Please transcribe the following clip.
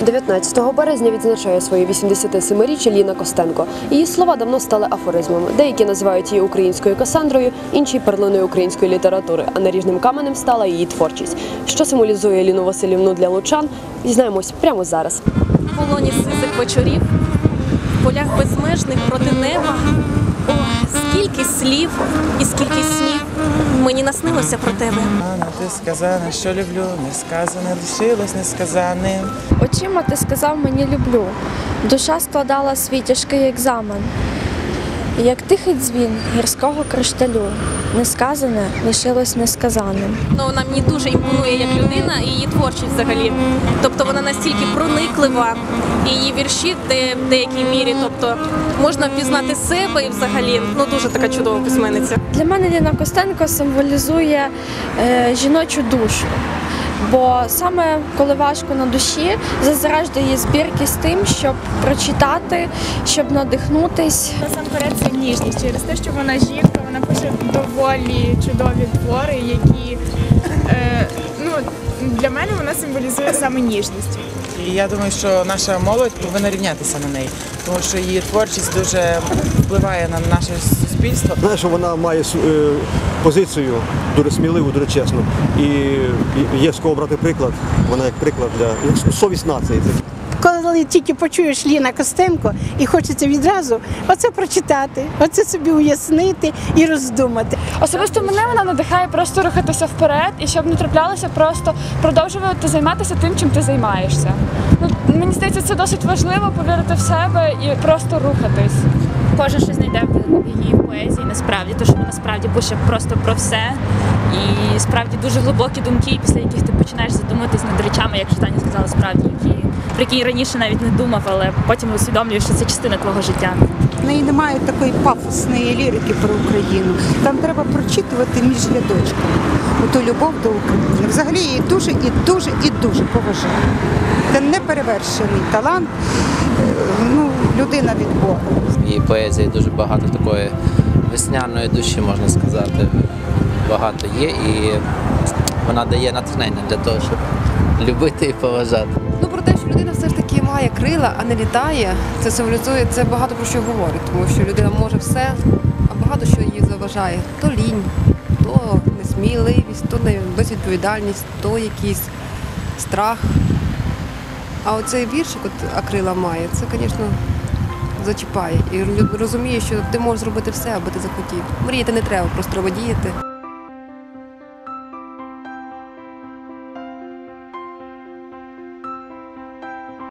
19 березня відзначає своє 87-річчя Ліна Костенко. Її слова давно стали афоризмами. Деякі називають її українською Касандрою, інші – перлиною української літератури, а наріжним каменем стала її творчість. Що символізує Ліну Василівну для лучан, дізнаємось прямо зараз. В полоні сизих вечорів, в полях безмежних проти неба. О, скільки слів і скільки снів мені наснилося про тебе. Ти сказала, що люблю, не сказане, лишилось несказаним. Очима ти сказав мені люблю, душа складала свій тяжкий екзамен. І як тихий дзвін гірського кришталю, несказане лишилось несказаним. Вона мені дуже імпонує як людина і її творчість взагалі. Тобто вона настільки прониклива, і її вірші в деякій мірі, тобто можна впізнати себе і взагалі, дуже така чудова письменниця. Для мене Ліна Костенко символізує жіночу душу. Бо саме коли важко на душі, зазираєш до її збірки з тим, щоб прочитати, щоб надихнутись. Насамперед це ніжність. Через те, що вона жінка, вона пише доволі чудові твори, які для мене вона символізує саме ніжність. І я думаю, що наша молодь повинна рівнятися на неї, тому що її творчість дуже впливає на наше суспільство. Знаєш, що вона має позицію дуже сміливу, дуже чесну. І є з кого брати приклад, вона як приклад для совість нації. Коли тільки почуєш Ліна Костенко і хочеться відразу оце прочитати, оце собі уяснити і роздумати. Особисто мене вона надихає просто рухатися вперед і щоб не траплялося, просто продовжувати займатися тим, чим ти займаєшся. Мені здається, це досить важливо, повірити в себе і просто рухатись. Кожен щось знайде в її поезії, насправді, тому що вона справді пише просто про все. І справді дуже глибокі думки, після яких ти починаєш задуматись над речами, як Таня сказала, справді, про які раніше навіть не думав, але потім усвідомлюєш, що це частина твого життя. В неї немає такої пафосної лірики про Україну. Там треба прочитувати між рядочками оту любов до України. Взагалі її дуже і дуже і дуже поважаю. Це неперевершений талант, людина від Бога. В її поезії дуже багато такої весняної душі, можна сказати, багато є, і вона дає натхнення для того, щоб любити і поважати. Про те, що людина все ж таки має крила, а не літає, це символізує, це багато про що говорить, тому що людина може все, а багато що її заважає. То лінь, то несміливість, то безвідповідальність, то якийсь страх. А оцей віршик, а крила має, це, звісно, зачіпає. І розуміє, що ти можеш зробити все, аби ти захотів. Мріяти не треба, просто треба діяти.